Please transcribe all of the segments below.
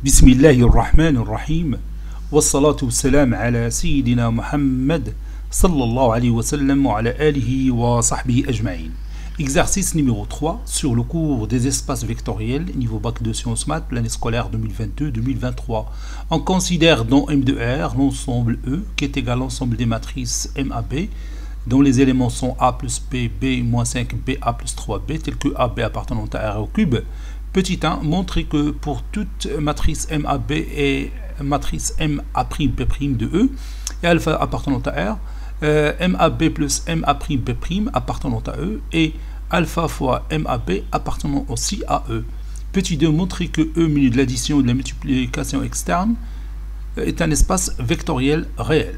بسم الله الرحمن الرحيم والصلاة والسلام على سيدنا محمد صلى الله عليه وسلم وعلى آله وصحبه أجمعين. Exercice numéro 3 sur le cours des espaces vectoriels, niveau bac de sciences maths, l'année scolaire 2022-2023. On considère dans M de R l'ensemble E qui est égal à l'ensemble des matrices MAB dont les éléments sont A plus B, B moins 5B, A plus 3B, tels que AB appartenant à R au cube. Petit 1, montrer que pour toute matrice MAB et matrice MA'B' de E et alpha appartenant à R, MAB plus MA'B' appartenant à E et alpha fois MAB appartenant aussi à E. Petit 2, montrer que E muni de l'addition et de la multiplication externe est un espace vectoriel réel.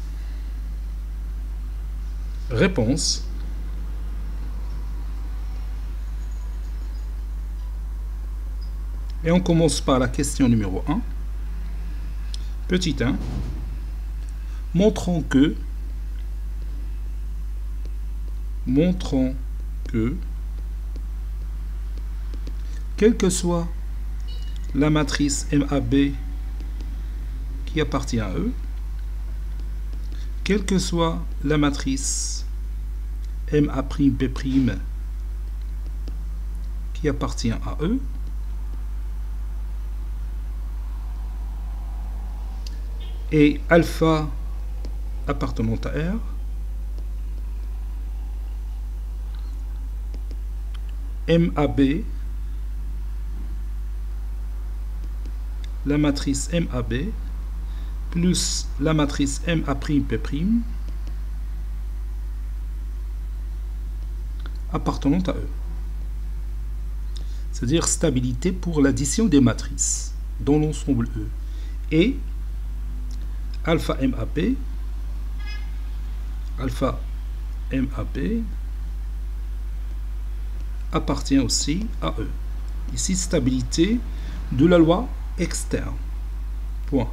Réponse. Et on commence par la question numéro 1. Petit 1. Montrons que quelle que soit la matrice MAB qui appartient à E, quelle que soit la matrice MA'B' qui appartient à E, et alpha appartenant à R, MAB, la matrice MAB, plus la matrice MA'B' appartenant à E. C'est-à-dire stabilité pour l'addition des matrices dans l'ensemble E. Et alpha MAB appartient aussi à E. Ici, stabilité de la loi externe. Point.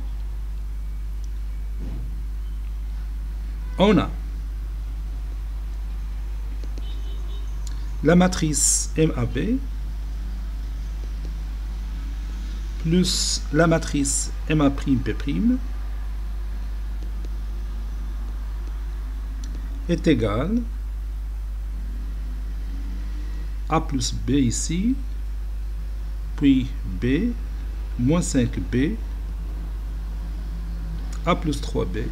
On a la matrice MAB plus la matrice MA'B' est égal A plus B ici, puis B, moins 5B, A plus 3B,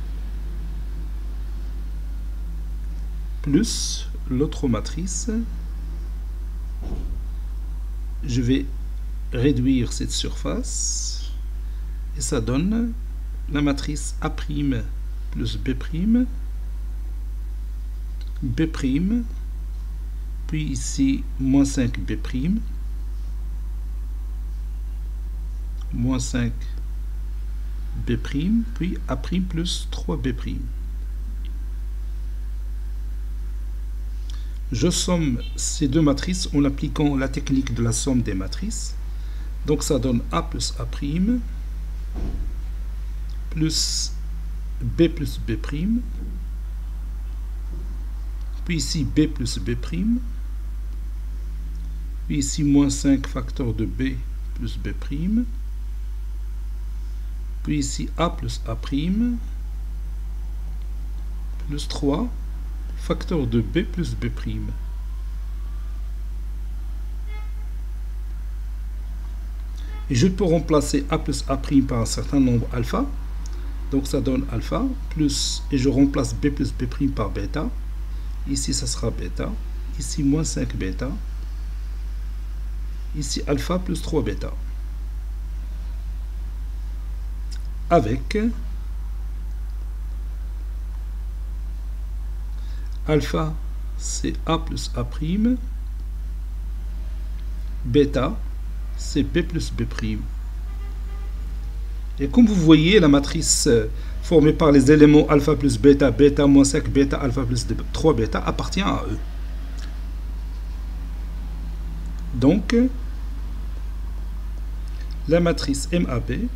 plus l'autre matrice. Je vais réduire cette surface et ça donne la matrice A' plus B', B', puis ici moins 5B', moins 5B', puis A' plus 3B'. Je somme ces deux matrices en appliquant la technique de la somme des matrices. Donc ça donne A plus A' plus B plus B', puis ici B plus B', puis ici moins 5 facteur de B plus B', puis ici A plus A', plus 3 facteur de B plus B'. Et je peux remplacer A plus A' par un certain nombre alpha. Donc ça donne alpha, plus, et je remplace B plus B' par bêta. Ici, ça sera bêta. Ici, moins 5 bêta. Ici, alpha plus 3 bêta. Avec alpha, c'est A plus A'. Bêta, c'est B plus B'. Et comme vous voyez, la matrice formée par les éléments alpha plus bêta, bêta moins 5 bêta, alpha plus 3 bêta appartient à E. Donc, la matrice MAB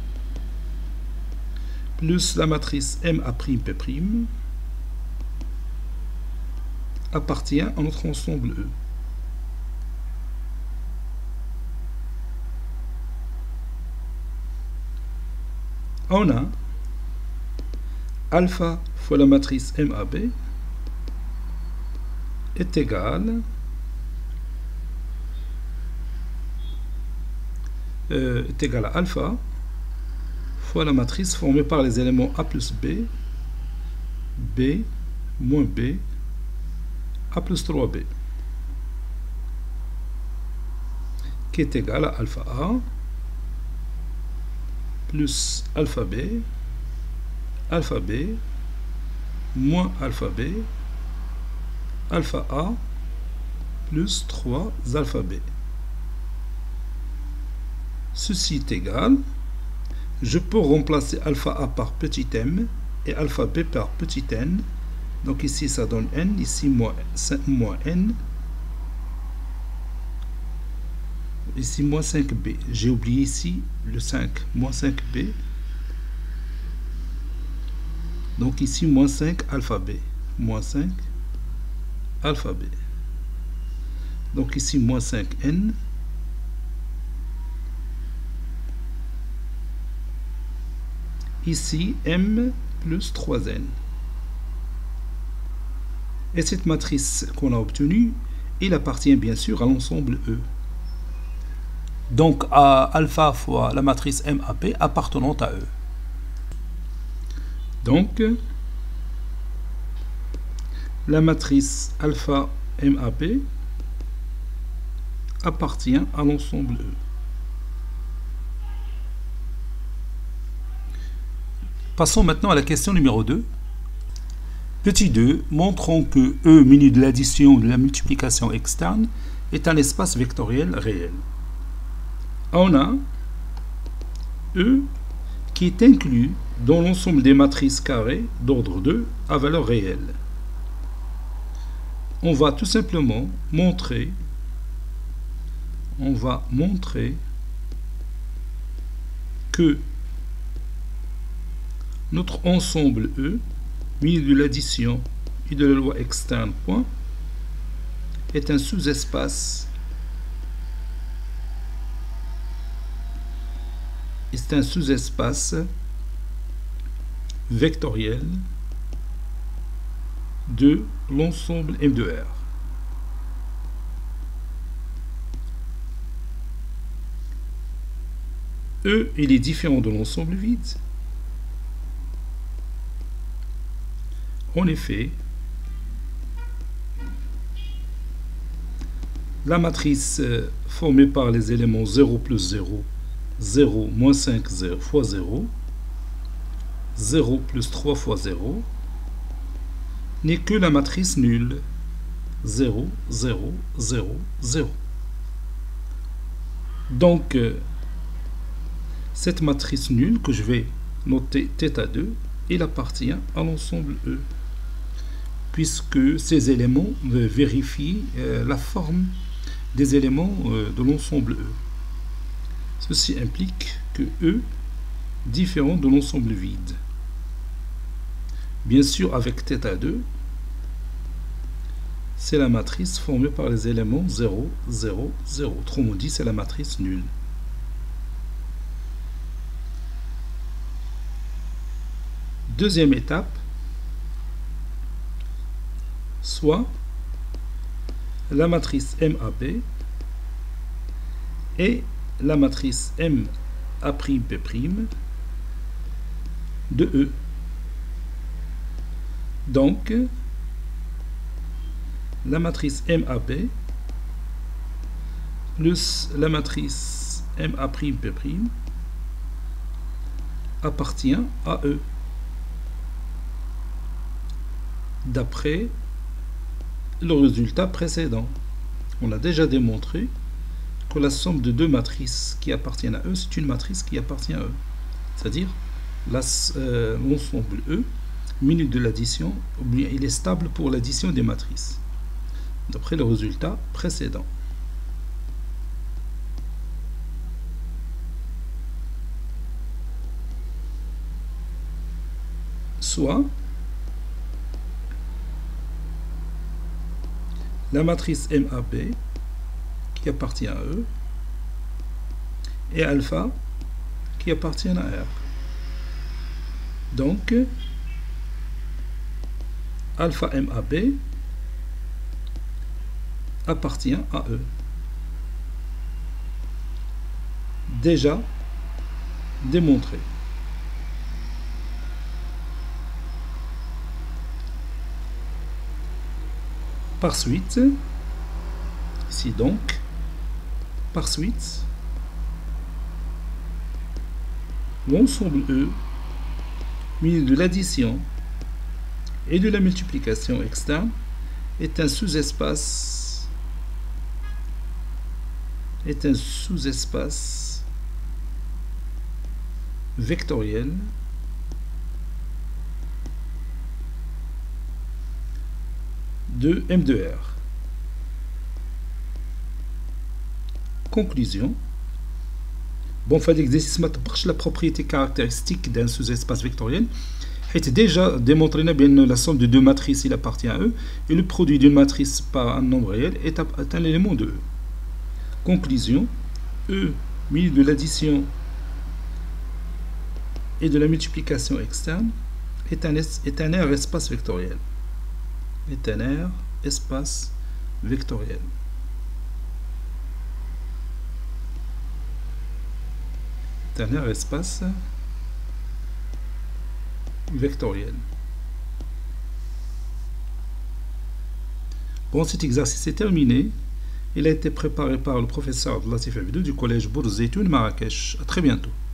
plus la matrice MA'B' appartient à notre ensemble E. On a alpha fois la matrice MAB est égal à alpha fois la matrice formée par les éléments A plus B, B moins B, A plus 3B, qui est égal à alpha A plus alpha B moins alpha B, alpha A plus 3 alpha B. Ceci est égal, je peux remplacer alpha A par petit m et alpha B par petit n. Donc ici ça donne n, ici moins n, ici moins 5b. J'ai oublié ici le 5, moins 5b. Donc ici moins 5 alpha b, moins 5 alpha b. Donc ici moins 5n. Ici m plus 3n. Et cette matrice qu'on a obtenue, il appartient bien sûr à l'ensemble E. Donc à alpha fois la matrice MAP appartenant à E. Donc la matrice alpha MAP appartient à l'ensemble E. Passons maintenant à la question numéro 2. Petit 2, montrons que E muni de l'addition ou de la multiplication externe est un espace vectoriel réel. On a E qui est inclus dans l'ensemble des matrices carrées d'ordre 2 à valeur réelle. On va tout simplement montrer que notre ensemble E, muni de l'addition et de la loi externe point, est un sous-espace vectoriel de l'ensemble M de R. E, il est différent de l'ensemble vide. En effet, la matrice formée par les éléments 0 plus 0, 0 moins 5 0 fois 0, 0 plus 3 fois 0, n'est que la matrice nulle 0, 0, 0, 0. Donc, cette matrice nulle que je vais noter θ2, il appartient à l'ensemble E, puisque ces éléments vérifient la forme des éléments de l'ensemble E. Ceci implique que E différent de l'ensemble vide. Bien sûr, avec θ2, c'est la matrice formée par les éléments 0, 0, 0. Autrement dit, c'est la matrice nulle. Deuxième étape, soit la matrice MAB et la matrice MA'B' de E. Donc, la matrice MAB plus la matrice MA'B' appartient à E. D'après le résultat précédent. On a déjà démontré que la somme de deux matrices qui appartiennent à E, c'est une matrice qui appartient à E. C'est-à-dire, l'ensemble E, muni de l'addition, il est stable pour l'addition des matrices. D'après le résultat précédent. Soit la matrice MAB qui appartient à E et alpha qui appartient à R. Donc, alpha MAB appartient à E. Déjà démontré. Par suite, ici donc, par suite, l'ensemble E, muni de l'addition et de la multiplication externe, est un sous-espace vectoriel de M de R. Conclusion. Bon, fait l'exercice ما تطبقش la propriété caractéristique d'un sous-espace vectoriel. حيث déjà démontré bien la somme de deux matrices il appartient à E et le produit d'une matrice par un nombre réel est un élément de E. Conclusion. E muni de l'addition et de la multiplication externe est un R espace vectoriel. Est un R espace vectoriel. Est un R espace vectoriel. Bon, cet exercice est terminé. Il a été préparé par le professeur Abdelatif Abidou du collège Bourg Zeytoun Marrakech. À très bientôt.